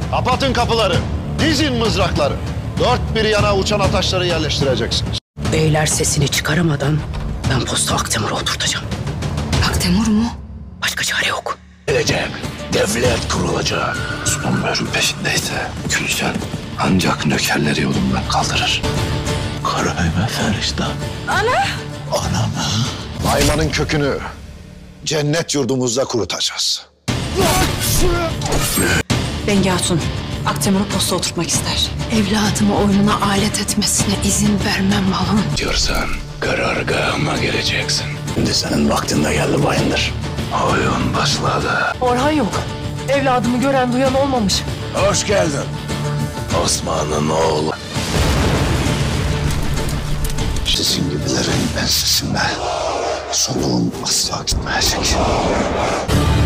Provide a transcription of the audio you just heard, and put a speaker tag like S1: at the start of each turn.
S1: Kapatın kapıları, dizin mızrakları. Dört bir yana uçan ataşları yerleştireceksiniz.
S2: Beyler sesini çıkaramadan ben posta Aktemur'a oturtacağım.
S3: Aktemur mu?
S2: Başka çare yok.
S4: Gelecek, devlet kurulacak. Osman Bey'in peşindeyse Gülşen ancak nökerleri yolundan kaldırır. Karayme Ferişta.
S3: Ana!
S4: Anamı.
S1: Nayman'ın kökünü cennet yurdumuzda kurutacağız.
S3: Bengi Hatun, Aktemur'u posta oturtmak ister. Evladımı oyununa alet etmesine izin vermem malım.
S4: Diyorsan karargahıma geleceksin. Şimdi senin vaktinde geldi Bayındır. Oyun başladı.
S5: Orhan yok. Evladımı gören duyan olmamış.
S4: Hoş geldin. Osman'ın oğlu. Sizin gibilerin ensesinde soluğum asla gitmeyecek.